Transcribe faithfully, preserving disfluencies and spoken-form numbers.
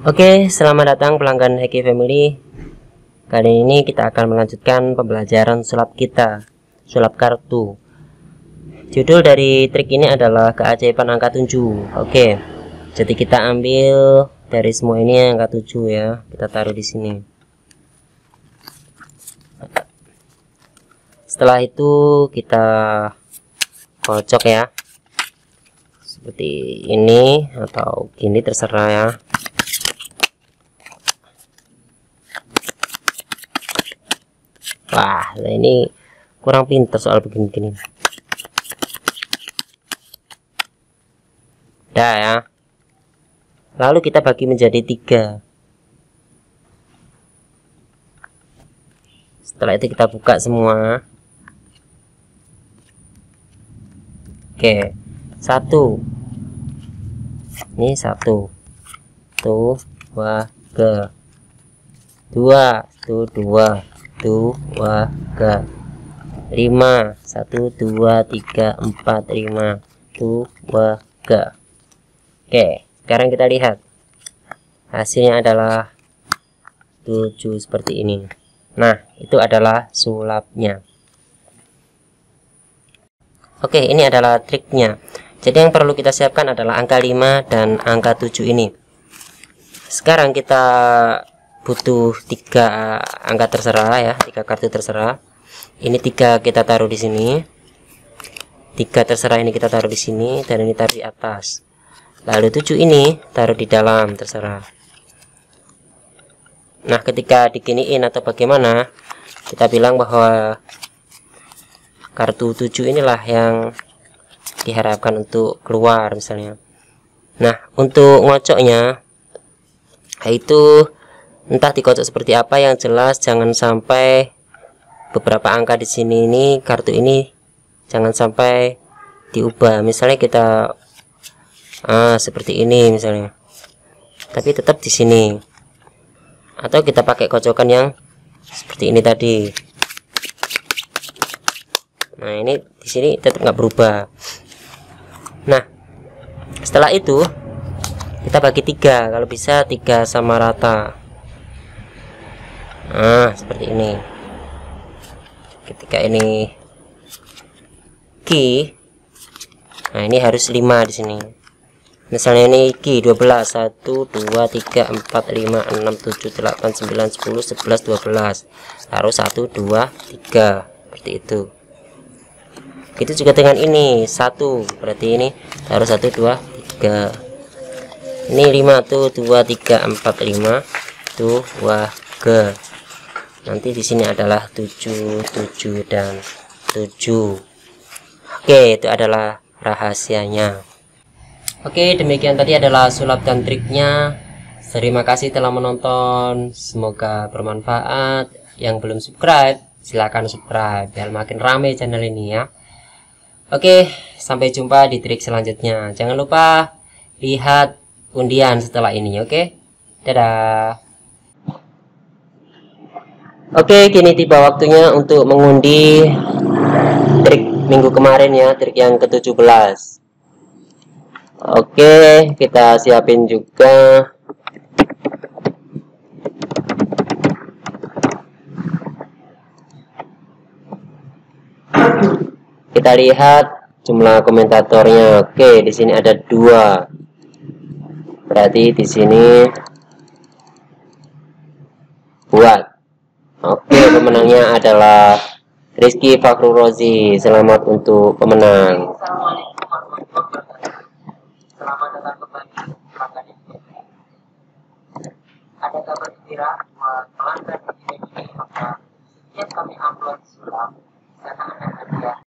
Oke, selamat datang pelanggan Hacky Family. Kali ini kita akan melanjutkan pembelajaran sulap kita, sulap kartu. Judul dari trik ini adalah keajaiban angka tujuh. Oke, jadi kita ambil dari semua ini angka tujuh ya, kita taruh di sini. Setelah itu kita kocok ya, seperti ini atau gini terserah ya. Wah, ini kurang pintar soal begini-begini. Udah ya. Lalu kita bagi menjadi tiga. Setelah itu kita buka semua. Oke, satu. Ini satu. Tuh, dua, ke. Dua, tuh dua. Dua, ke. Lima, satu, dua, tiga, empat, lima. Dua, ke. Oke, sekarang kita lihat hasilnya adalah tujuh seperti ini. Nah, itu adalah sulapnya. Oke, ini adalah triknya. Jadi yang perlu kita siapkan adalah angka lima dan angka tujuh ini. Sekarang kita butuh tiga angka terserah ya, tiga kartu terserah. Ini tiga kita taruh di sini. Tiga terserah ini kita taruh di sini dan ini taruh di atas. Lalu tujuh ini taruh di dalam terserah. Nah, ketika diginiin atau bagaimana, kita bilang bahwa kartu tujuh inilah yang diharapkan untuk keluar misalnya. Nah, untuk ngocoknya itu entah dikocok seperti apa, yang jelas jangan sampai beberapa angka di sini ini kartu ini jangan sampai diubah. Misalnya kita ah seperti ini misalnya, tapi tetap di sini. Atau kita pakai kocokan yang seperti ini tadi. Nah, ini di sini tetap nggak berubah. Nah, setelah itu kita bagi tiga, kalau bisa tiga sama rata. Nah, seperti ini. Ketika ini Ki, nah ini harus lima di sini. Misalnya ini Ki dua belas, satu, dua, tiga, empat, lima, enam, tujuh, delapan, sembilan, sepuluh, sebelas, dua belas. Taruh satu, dua, tiga. Seperti itu. Itu juga dengan ini, satu. Berarti ini taruh satu, dua, tiga. Ini lima tuh, dua, tiga, empat, lima. Tuh, dua, ke. Nanti di sini adalah tujuh, tujuh dan tujuh. Oke, itu adalah rahasianya. Oke, demikian tadi adalah sulap dan triknya. Terima kasih telah menonton. Semoga bermanfaat. Yang belum subscribe, silahkan subscribe biar makin rame channel ini ya. Oke, sampai jumpa di trik selanjutnya. Jangan lupa lihat undian setelah ini, oke? Dadah. Oke, kini tiba waktunya untuk mengundi trik minggu kemarin ya, trik yang ke tujuh belas. Oke, kita siapin juga. Kita lihat jumlah komentatornya. Oke, di sini ada dua. Berarti di sini buat. Oke, pemenangnya adalah Rizky Fakhrul Rozi. Selamat untuk pemenang. Selamat datang kembali pelanggan ini. Ada kabar gembira pelanggan ini, maka setiap kami upload sulap, sana ada hadiah.